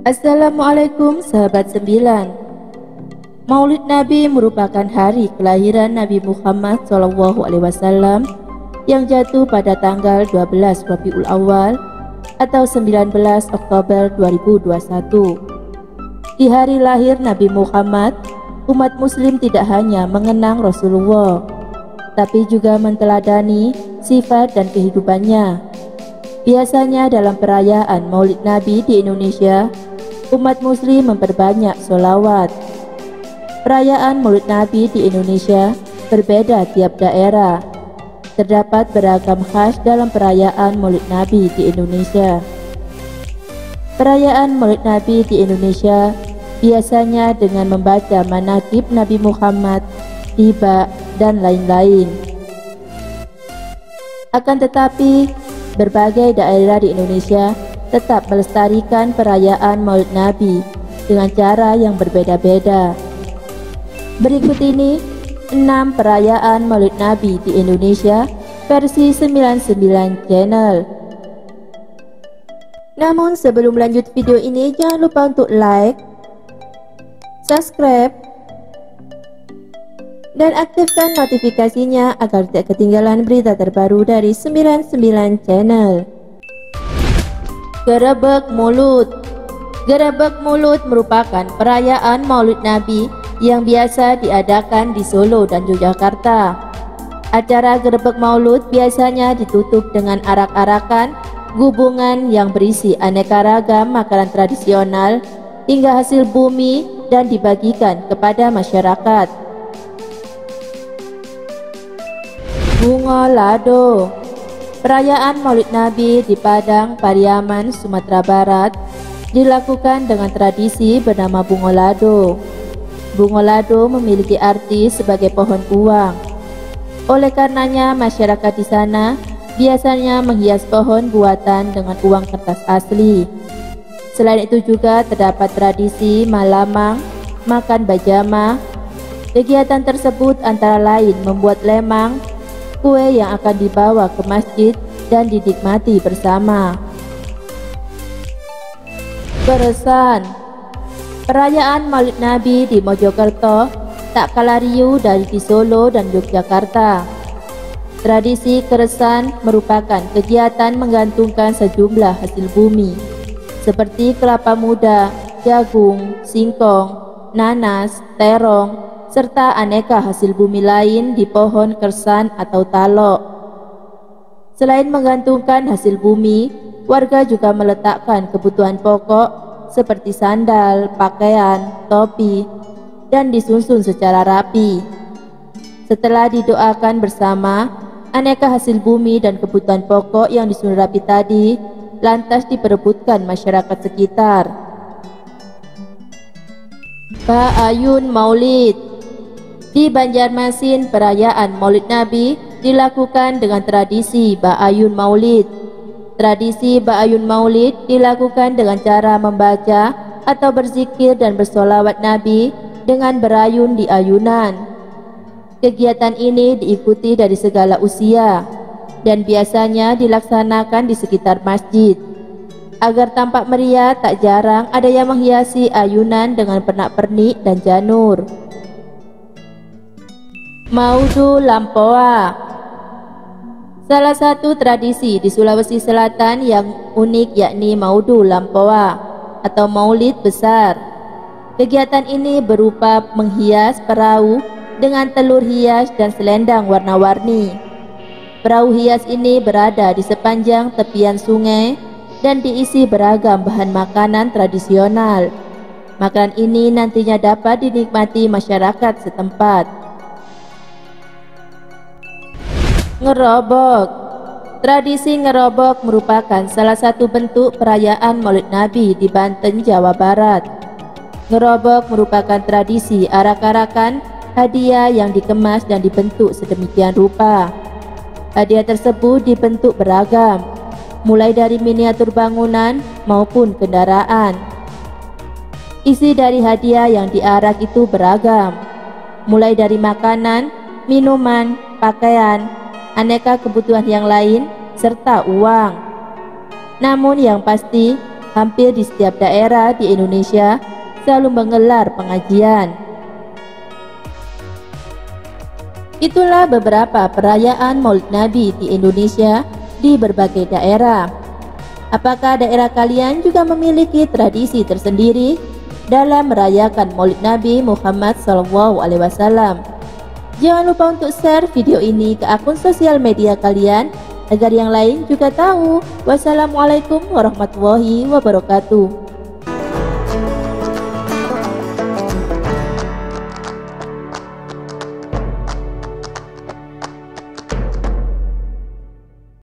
Assalamualaikum sahabat sembilan. Maulid Nabi merupakan hari kelahiran Nabi Muhammad SAW yang jatuh pada tanggal 12 Rabiul Awal atau 19 Oktober 2021. Di hari lahir Nabi Muhammad, umat muslim tidak hanya mengenang Rasulullah, tapi juga menteladani sifat dan kehidupannya. Biasanya dalam perayaan Maulid Nabi di Indonesia, umat muslim memperbanyak sholawat. Perayaan Maulid Nabi di Indonesia berbeda tiap daerah. Terdapat beragam khas dalam perayaan Maulid Nabi di Indonesia. Perayaan Maulid Nabi di Indonesia biasanya dengan membaca manaqib Nabi Muhammad, tiba, dan lain-lain. Akan tetapi, berbagai daerah di Indonesia tetap melestarikan perayaan Maulid Nabi dengan cara yang berbeda-beda. Berikut ini 6 perayaan Maulid Nabi di Indonesia versi 99 Channel. Namun sebelum lanjut video ini, jangan lupa untuk like, subscribe, dan aktifkan notifikasinya agar tidak ketinggalan berita terbaru dari 99 Channel. Gerebek Mulut. Gerebek Mulut merupakan perayaan Maulid Nabi yang biasa diadakan di Solo dan Yogyakarta. Acara gerebek Maulud biasanya ditutup dengan arak-arakan, gubungan yang berisi aneka ragam makanan tradisional hingga hasil bumi dan dibagikan kepada masyarakat. Bunga Lado. Perayaan Maulid Nabi di Padang Pariaman, Sumatera Barat dilakukan dengan tradisi bernama Bunga Lado. Bunga Lado memiliki arti sebagai pohon uang. Oleh karenanya masyarakat di sana biasanya menghias pohon buatan dengan uang kertas asli. Selain itu juga terdapat tradisi malamang, makan bajama. Kegiatan tersebut antara lain membuat lemang, kue yang akan dibawa ke masjid dan dinikmati bersama. Keresan. Perayaan Maulid Nabi di Mojokerto tak kalah riuh dari di Solo dan Yogyakarta. Tradisi keresan merupakan kegiatan menggantungkan sejumlah hasil bumi seperti kelapa muda, jagung, singkong, nanas, terong, serta aneka hasil bumi lain di pohon kersan atau talok. Selain menggantungkan hasil bumi, warga juga meletakkan kebutuhan pokok seperti sandal, pakaian, topi, dan disusun secara rapi. Setelah didoakan bersama, aneka hasil bumi dan kebutuhan pokok yang disusun rapi tadi lantas diperebutkan masyarakat sekitar. Ba'ayun Maulid. Di Banjarmasin, perayaan Maulid Nabi dilakukan dengan tradisi Ba'ayun Maulid. Tradisi Ba'ayun Maulid dilakukan dengan cara membaca atau berzikir dan bersolawat Nabi dengan berayun di ayunan. Kegiatan ini diikuti dari segala usia dan biasanya dilaksanakan di sekitar masjid. Agar tampak meriah, tak jarang ada yang menghiasi ayunan dengan pernak-pernik dan janur. Maudu Lampoa. Salah satu tradisi di Sulawesi Selatan yang unik yakni Maudu Lampoa atau Maulid Besar. Kegiatan ini berupa menghias perahu dengan telur hias dan selendang warna-warni. Perahu hias ini berada di sepanjang tepian sungai dan diisi beragam bahan makanan tradisional. Makanan ini nantinya dapat dinikmati masyarakat setempat. Ngerobok. Tradisi ngerobok merupakan salah satu bentuk perayaan Maulid Nabi di Banten, Jawa Barat. Ngerobok merupakan tradisi arak-arakan hadiah yang dikemas dan dibentuk sedemikian rupa. Hadiah tersebut dibentuk beragam, mulai dari miniatur bangunan maupun kendaraan. Isi dari hadiah yang diarak itu beragam, mulai dari makanan, minuman, pakaian, aneka kebutuhan yang lain, serta uang. Namun yang pasti, hampir di setiap daerah di Indonesia selalu menggelar pengajian. Itulah beberapa perayaan Maulid Nabi di Indonesia di berbagai daerah. Apakah daerah kalian juga memiliki tradisi tersendiri dalam merayakan Maulid Nabi Muhammad SAW? Jangan lupa untuk share video ini ke akun sosial media kalian agar yang lain juga tahu. Wassalamualaikum warahmatullahi wabarakatuh.